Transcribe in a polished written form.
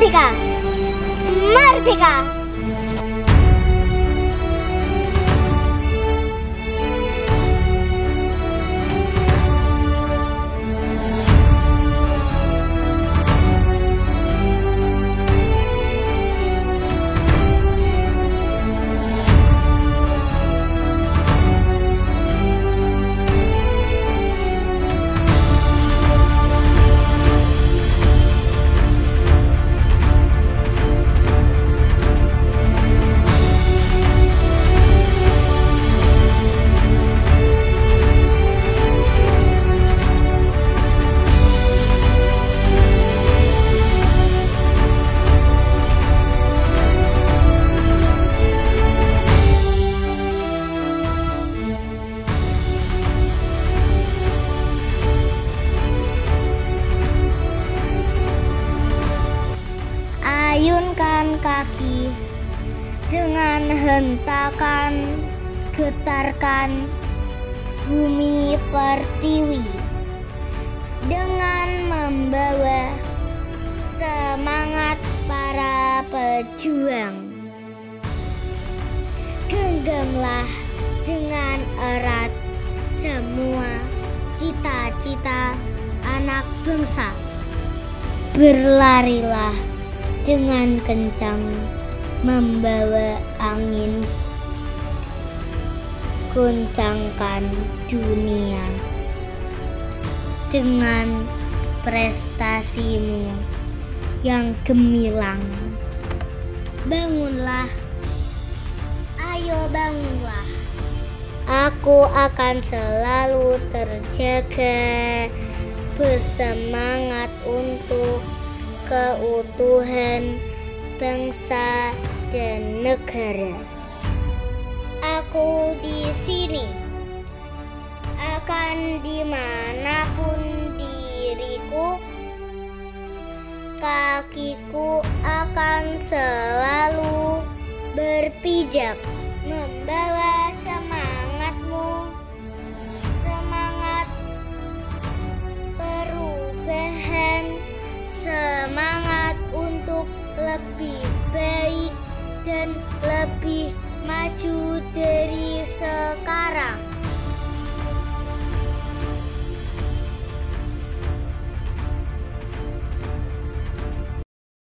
Merdeka! Merdeka! Ayunkan kaki dengan hentakan, getarkan bumi pertiwi dengan membawa semangat para pejuang. Genggamlah dengan erat semua cita-cita anak bangsa. Berlarilah dengan kencang membawa angin, goncangkan dunia dengan prestasimu yang gemilang. Bangunlah, ayo bangunlah. Aku akan selalu terjaga, bersemangat untuk keutuhan bangsa dan negara. Aku di sini, akan dimanapun diriku, kakiku akan selalu berpijak membawa semangatmu, semangat perubahan, semangat untuk lebih baik dan lebih maju dari sekarang.